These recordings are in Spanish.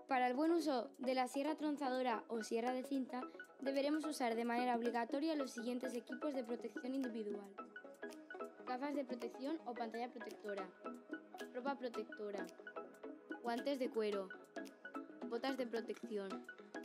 Para el buen uso de la sierra tronzadora o sierra de cinta, deberemos usar de manera obligatoria los siguientes equipos de protección individual: gafas de protección o pantalla protectora, ropa protectora, guantes de cuero, botas de protección.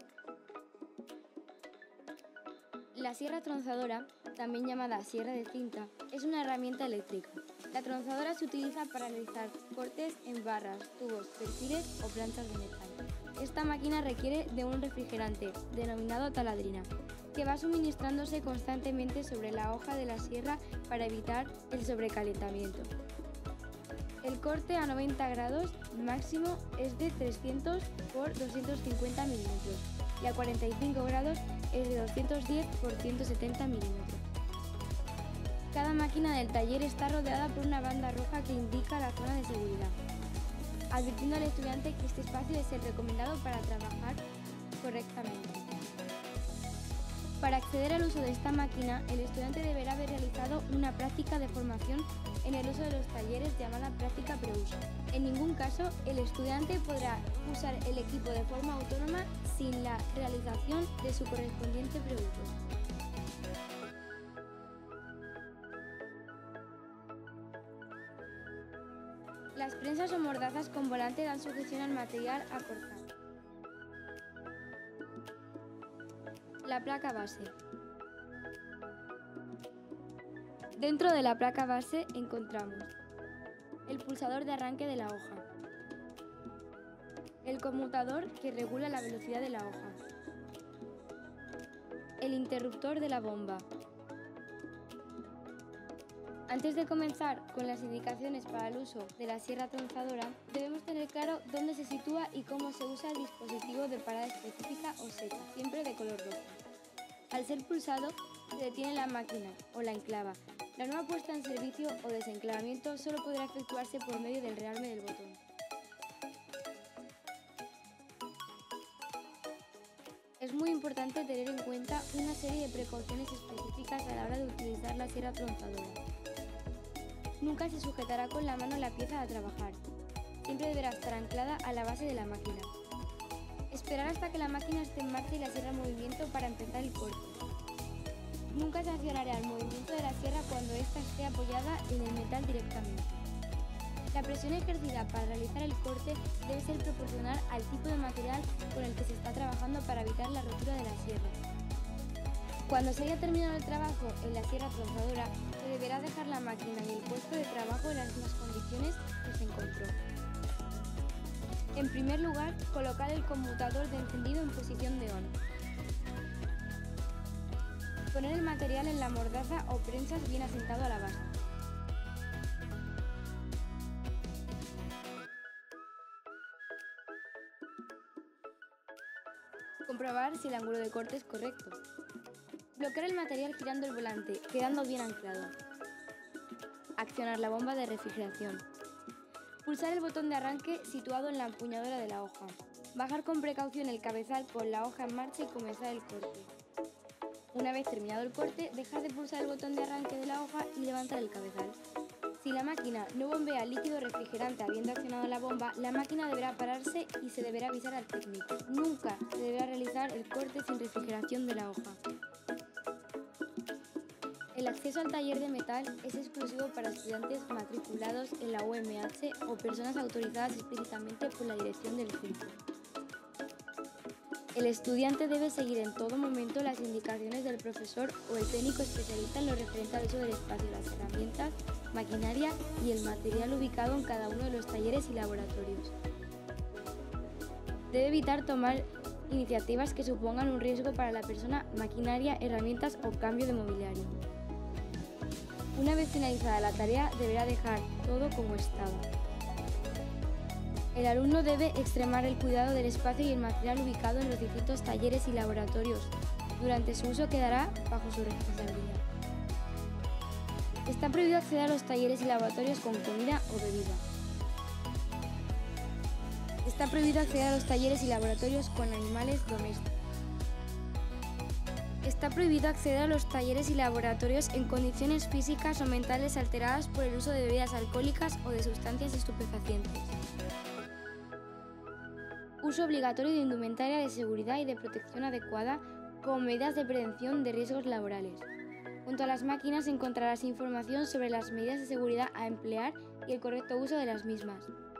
La sierra tronzadora, también llamada sierra de cinta, es una herramienta eléctrica. La tronzadora se utiliza para realizar cortes en barras, tubos, perfiles o planchas de metal. Esta máquina requiere de un refrigerante, denominado taladrina, que va suministrándose constantemente sobre la hoja de la sierra para evitar el sobrecalentamiento. El corte a 90 grados máximo es de 300 por 250 milímetros y a 45 grados es de 210 por 170 milímetros. Cada máquina del taller está rodeada por una banda roja que indica la zona de seguridad, advirtiendo al estudiante que este espacio es el recomendado para trabajar correctamente. Para acceder al uso de esta máquina, el estudiante deberá haber realizado una práctica de formación en el uso de los talleres llamada práctica preuso. En ningún caso, el estudiante podrá usar el equipo de forma autónoma sin la realización de su correspondiente preuso. Las prensas o mordazas con volante dan sujeción al material a cortar. La placa base. Dentro de la placa base encontramos el pulsador de arranque de la hoja, el conmutador que regula la velocidad de la hoja, el interruptor de la bomba. Antes de comenzar con las indicaciones para el uso de la sierra tronzadora, debemos tener claro dónde se sitúa y cómo se usa el dispositivo de parada específica o seca, siempre de color rojo. Al ser pulsado, se detiene la máquina o la enclava. La nueva puesta en servicio o desenclavamiento solo podrá efectuarse por medio del rearme del botón. Es muy importante tener en cuenta una serie de precauciones específicas a la hora de utilizar la sierra tronzadora. Nunca se sujetará con la mano la pieza a trabajar. Siempre deberá estar anclada a la base de la máquina. Esperar hasta que la máquina esté en marcha y la sierra en movimiento para empezar el corte. Nunca se accionará el movimiento de la sierra cuando ésta esté apoyada en el metal directamente. La presión ejercida para realizar el corte debe ser proporcional al tipo de material con el que se está trabajando para evitar la rotura de la sierra. Cuando se haya terminado el trabajo en la sierra tronzadora, se deberá dejar la máquina y el puesto de trabajo en las mismas condiciones que se encontró. En primer lugar, colocar el conmutador de encendido en posición de on. Poner el material en la mordaza o prensas bien asentado a la base. Comprobar si el ángulo de corte es correcto. Bloquear el material girando el volante, quedando bien anclado. Accionar la bomba de refrigeración. Pulsar el botón de arranque situado en la empuñadura de la hoja. Bajar con precaución el cabezal con la hoja en marcha y comenzar el corte. Una vez terminado el corte, dejar de pulsar el botón de arranque de la hoja y levantar el cabezal. Si la máquina no bombea líquido refrigerante habiendo accionado la bomba, la máquina deberá pararse y se deberá avisar al técnico. Nunca se deberá realizar el corte sin refrigeración de la hoja. El acceso al taller de metal es exclusivo para estudiantes matriculados en la UMH o personas autorizadas explícitamente por la dirección del centro. El estudiante debe seguir en todo momento las indicaciones del profesor o el técnico especialista en lo referente al uso del espacio, las herramientas, maquinaria y el material ubicado en cada uno de los talleres y laboratorios. Debe evitar tomar iniciativas que supongan un riesgo para la persona, maquinaria, herramientas o cambio de mobiliario. Una vez finalizada la tarea, deberá dejar todo como estaba. El alumno debe extremar el cuidado del espacio y el material ubicado en los distintos talleres y laboratorios. Durante su uso quedará bajo su responsabilidad. Está prohibido acceder a los talleres y laboratorios con comida o bebida. Está prohibido acceder a los talleres y laboratorios con animales domésticos. Está prohibido acceder a los talleres y laboratorios en condiciones físicas o mentales alteradas por el uso de bebidas alcohólicas o de sustancias estupefacientes. uso obligatorio de indumentaria de seguridad y de protección adecuada como medidas de prevención de riesgos laborales. Junto a las máquinas encontrarás información sobre las medidas de seguridad a emplear y el correcto uso de las mismas.